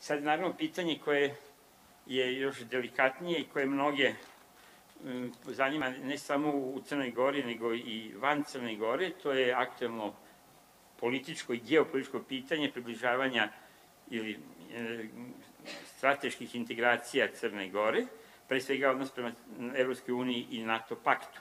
Sad, naravno, pitanje koje je još delikatnije i koje mnoge zanima ne samo u Crnoj Gori, nego i van Crne Gore, to je aktuelno političko i geopolitičko pitanje približavanja ili strateških integracija Crne Gore, pre svega odnos prema Evropskoj uniji i NATO paktu.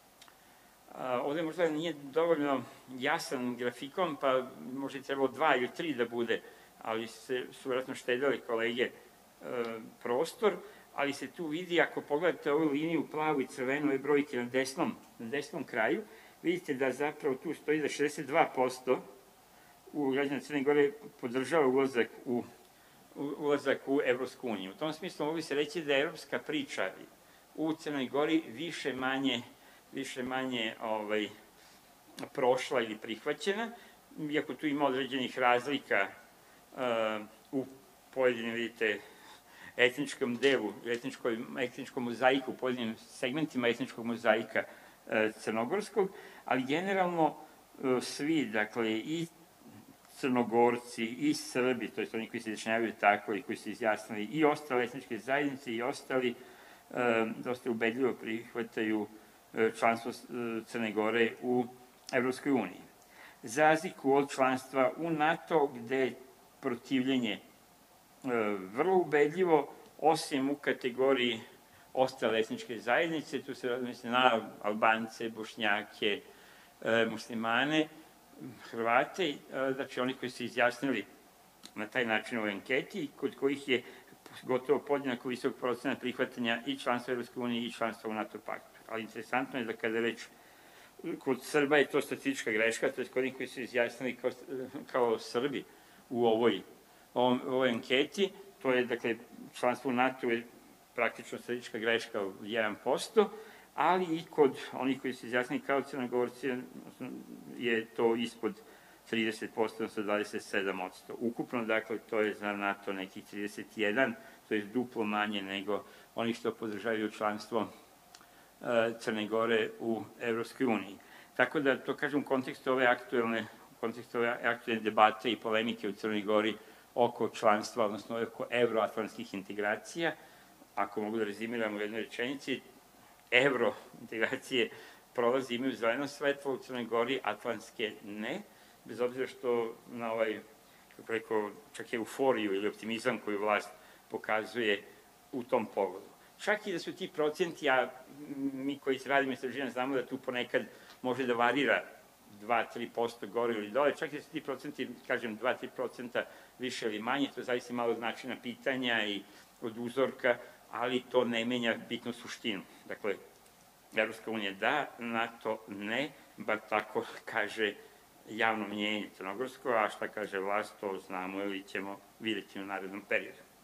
Ovde možda nije dovoljno jasan grafikon, pa možda je trebalo 2 ili 3 da bude, ali su vjerojatno štedele kolege prostor, ali se tu vidi, ako pogledate ovu liniju plavu i crvenu, ove brojke na desnom kraju, vidite da zapravo tu stoji da 62% u građana Crne Gore podržava ulazak u Evropsku uniju. U tom smislu mogu se reći da je evropska priča u Crnoj Gori više manje prošla ili prihvaćena, iako tu ima određenih razlika u pojedinim, vidite, etničkom delu, etničkom mozaiku, pojedinim segmentima etničkog mozaika crnogorskog, ali generalno svi, dakle, i Crnogorci, i Srbi, to je oni koji se izjašnjavaju tako i koji se izjasnili, i ostale etničke zajednice i ostali, dosta ubedljivo prihvataju članstvo Crne Gore u Evropskoj uniji. Za razliku od članstva u NATO, gde je protivljenje vrlo ubedljivo, osim u kategoriji ostale etničke zajednice, tu se misli na Albance, Bošnjake, muslimane, Hrvate, znači oni koji su izjasnili na taj način u anketi, kod kojih je gotovo podjednako visok procenat prihvatanja i članstva u Evropskoj uniji i članstva u NATO paktu. Ali interesantno je da kada već kod Srba je to statistička greška, to je kod njih koji su izjasnili kao Srbi u ovoj anketi, to je, dakle, članstvo u NATO je praktično statistička greška od 1%, ali i kod onih koji su izjasnili kao Crnogorci je to ispod 30%, odnosno 27%. Ukupno, dakle, to je za NATO nekih 31%, to je duplo manje nego oni što podržavaju članstvo Crne Gore u Evropskoj uniji. Tako da, to kažem, u kontekstu ove aktuelne debate i polemike u Crnoj Gori oko članstva, odnosno oko evroatlantskih integracija, ako mogu da rezimiram u jednoj rečenici, evrointegracije prolazi, imaju zeleno svetlo u Crnoj Gori, atlantske ne, bez obzira što na ovaj, kako rekao, čak euforiju ili optimizam koju vlast pokazuje u tom pogledu. Čak i da su ti procenti, a mi koji se radimo istraživanja znamo da tu ponekad može da varira 2-3% gore ili dole, čak i da su ti procenti, kažem, 2-3% više ili manje, to zavisi malo od načina pitanja i od uzorka, ali to ne menja bitnu suštinu. Dakle, Evropska unija da, NATO ne, bar tako kaže javno mnjenje crnogorsko, a šta kaže vlast, to znamo ili ćemo vidjeti u narednom periodu.